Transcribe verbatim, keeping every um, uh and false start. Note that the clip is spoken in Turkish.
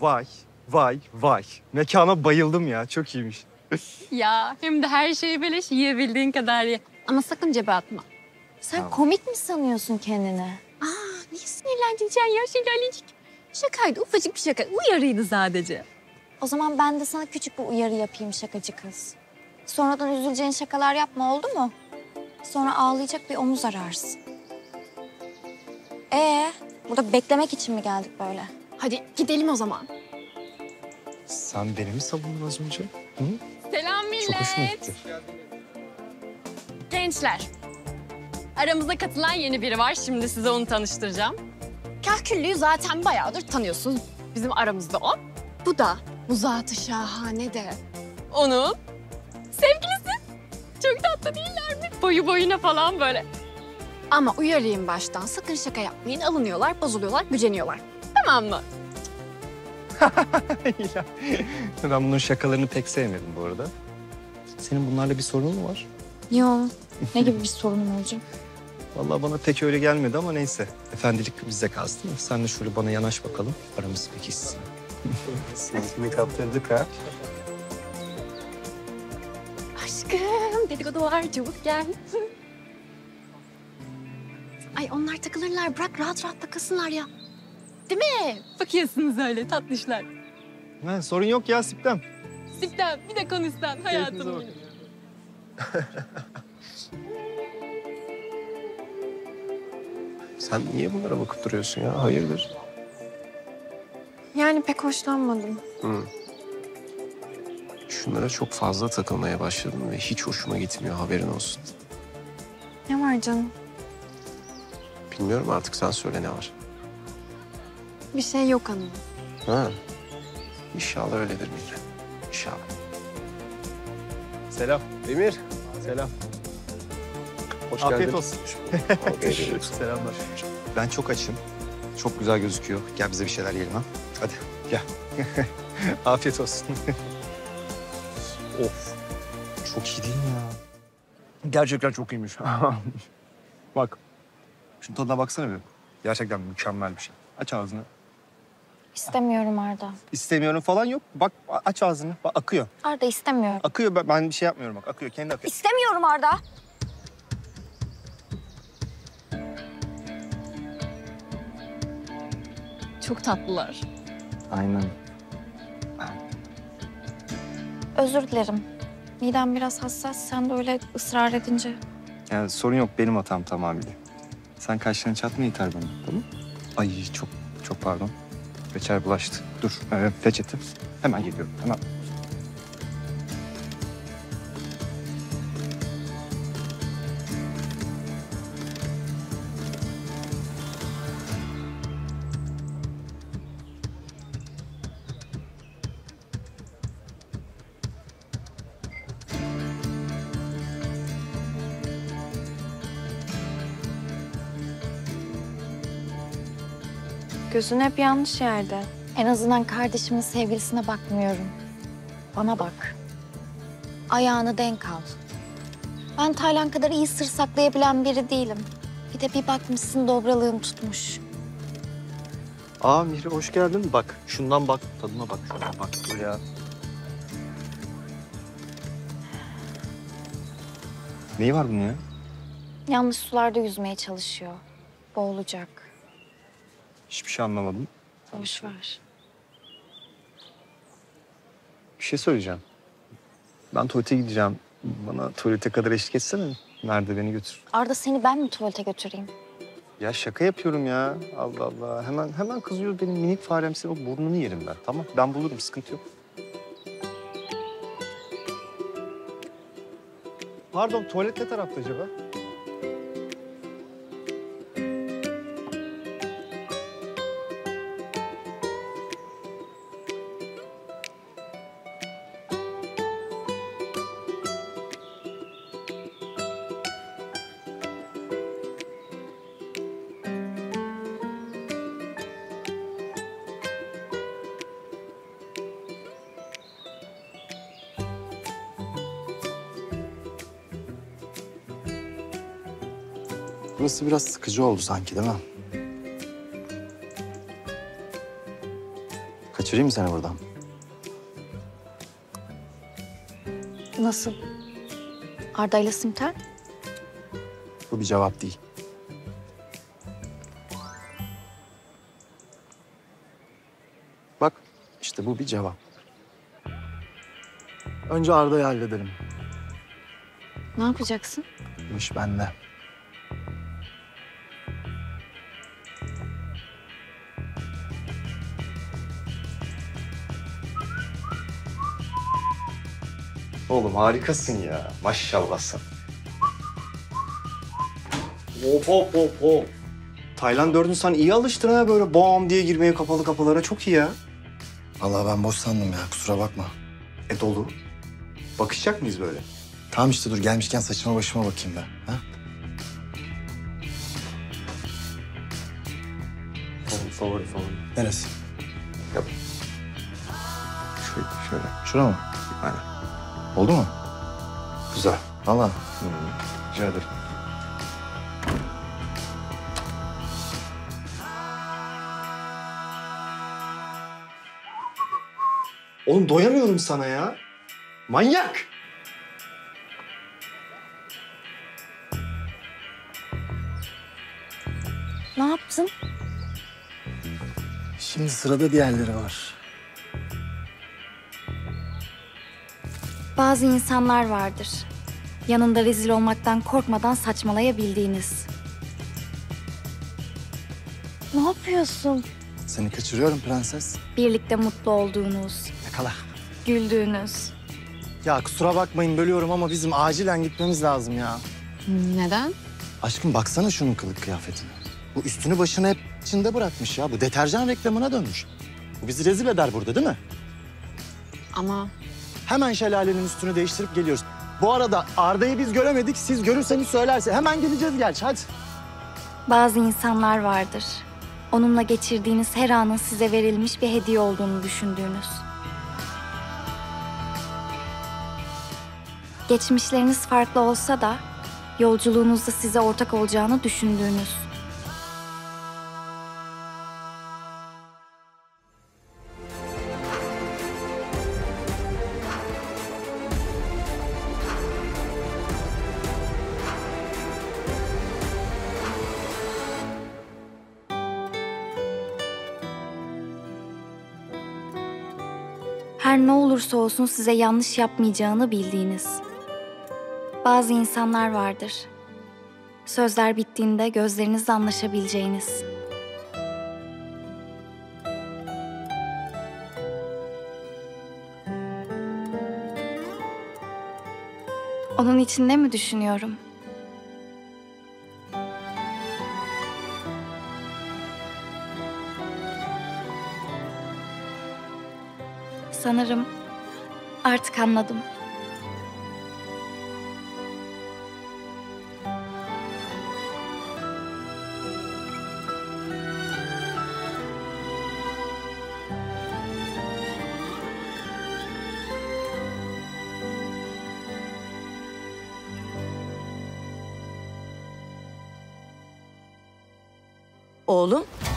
Vay, vay, vay. Mekana bayıldım ya. Çok iyiymiş. Ya hem de her şeyi beleş, yiyebildiğin kadar ye. Ama sakın cebe atma. Sen Tamam. komik mi sanıyorsun kendini? Aa, niye sinirlendin sen ya Şelalecik? Şakaydı, ufacık bir şaka. Uyarıydı sadece. O zaman ben de sana küçük bir uyarı yapayım şakacı kız. Sonradan üzüleceğin şakalar yapma, oldu mu? Sonra ağlayacak bir omuz ararsın. Ee, burada beklemek için mi geldik böyle? Hadi gidelim o zaman. Sen beni mi savundun az önce? Hı? Selam millet. Çok hoşuma gitti. Gençler, aramıza katılan yeni biri var. Şimdi size onu tanıştıracağım. Kahküllü'yü zaten bayağıdır tanıyorsunuz. Bizim aramızda o. Bu da bu zatı şahane de onun sevgilisi. Çok tatlı değiller mi? Boyu boyuna falan böyle. Ama uyarayım baştan. Sakın şaka yapmayın. Alınıyorlar, bozuluyorlar, güceniyorlar. Tamam mı? Ya, ben bunların şakalarını pek sevmedim bu arada. Senin bunlarla bir sorunun mu var? Yo, ne gibi bir sorunum olacak? Vallahi bana pek öyle gelmedi ama neyse. Efendilik bizde kalsın değil mi? Sen de şöyle bana yanaş bakalım. Aramız pekişsin. Seninkini kaptırdık ha. Aşkım, dedikodu var. Çabuk gel. Ay onlar takılırlar. Bırak rahat rahat takılsınlar ya. Değil mi? Bakıyorsunuz öyle tatlışlar. Ha, sorun yok ya Siptem. Sipten bir de konuşsan hayatım Keyfinize benim. Sen niye bunlara bakıp duruyorsun ya? Hayırdır? Yani pek hoşlanmadım. Hı. Şunlara çok fazla takılmaya başladım ve hiç hoşuma gitmiyor, haberin olsun. Ne var canım? Bilmiyorum, artık sen söyle ne var. Bir şey yok hanım. Ha. İnşallah öyledir Mihre. İnşallah. Selam. Demir. Selam. Hoş Afiyet geldin. olsun. Afiyet olsun. Selamlar. Ben çok açım. Çok güzel gözüküyor. Gel bize bir şeyler yiyelim ha. Hadi gel. Afiyet olsun. Of. Çok iyi değil mi ya? Gerçekten çok iyiymiş. Bak. Şunun tadına baksana bir. Gerçekten mükemmel bir şey. Aç ağzını. İstemiyorum Arda. İstemiyorum falan yok. Bak aç ağzını. Bak akıyor. Arda istemiyorum. Akıyor. Ben- Ben bir şey yapmıyorum bak. Akıyor. Kendi akıyor. İstemiyorum Arda. Çok tatlılar. Aynen. Özür dilerim. Midem biraz hassas. Sen de öyle ısrar edince. Yani sorun yok. Benim hatam tamamıyla. Sen kaşlarını çatma yeter bana. Tamam? Ay çok çok pardon. Reçel bulaştı. Dur. Ee, peçete. Hemen geliyorum. Hemen. Gözün hep yanlış yerde. En azından kardeşimin sevgilisine bakmıyorum. Bana bak. Ayağını denk al. Ben Taylan kadar iyi sır saklayabilen biri değilim. Bir de bir bakmışsın dobralığım tutmuş. Aa Mihri hoş geldin. Bak şundan bak. Tadına bak. Şuna bak. Dur ya. Neyi var bunun ya? Yanlış sularda yüzmeye çalışıyor. Boğulacak. Hiçbir şey anlamadım. Boş ver. Bir şey söyleyeceğim. Ben tuvalete gideceğim. Bana tuvalete kadar eşlik etsene. Nerede beni götür. Arda seni ben mi tuvalete götüreyim? Ya şaka yapıyorum ya. Allah Allah. Hemen hemen kızıyor benim minik farem. Senin o burnunu yerim ben. Tamam ben bulurum. Sıkıntı yok. Pardon tuvalet ne tarafta acaba? Burası biraz sıkıcı oldu sanki değil mi? Kaçırayım mı seni buradan? Nasıl? Arda ile Simter? Bu bir cevap değil. Bak işte bu bir cevap. Önce Arda'yı hallederim. Ne yapacaksın? Bu iş bende. Oğlum harikasın ya. Maşallah sen. Hop hop hop hop. Tayland dördün sen iyi alıştın ha böyle bam diye girmeye kapalı kapılara. Çok iyi ya. Vallahi ben boş sandım ya, kusura bakma. E dolu. Bakışacak mıyız böyle? Tamam işte dur, gelmişken saçıma başıma bakayım ben. Ha? Favori, favori, favori. Neresi? Şöyle, şöyle. Şura mı? Aynen. Oldu mu? Güzel. Vallahi. Hmm. Rica ederim. Oğlum doyamıyorum sana ya. Manyak. Ne yaptın? Şimdi sırada diğerleri var. Bazı insanlar vardır. Yanında rezil olmaktan korkmadan saçmalayabildiğiniz. Ne yapıyorsun? Seni kaçırıyorum prenses. Birlikte mutlu olduğunuz, Yakala. güldüğünüz. Ya kusura bakmayın bölüyorum ama bizim acilen gitmemiz lazım ya. Neden? Aşkım baksana şunun kılık kıyafetine. Bu üstünü başını hep içinde bırakmış ya. Bu deterjan reklamına dönmüş. Bu bizi rezil eder burada değil mi? Ama Hemen şelalenin üstünü değiştirip geliyoruz. Bu arada Arda'yı biz göremedik. Siz görürseniz söylerse. Hemen geleceğiz gerçi hadi. Bazı insanlar vardır. Onunla geçirdiğiniz her anın size verilmiş bir hediye olduğunu düşündüğünüz. Geçmişleriniz farklı olsa da yolculuğunuzda size ortak olacağını düşündüğünüz. Her ne olursa olsun size yanlış yapmayacağını bildiğiniz. Bazı insanlar vardır. Sözler bittiğinde gözlerinizle anlaşabileceğiniz. Onun için ne mi düşünüyorum? Sanırım artık anladım. Oğlum,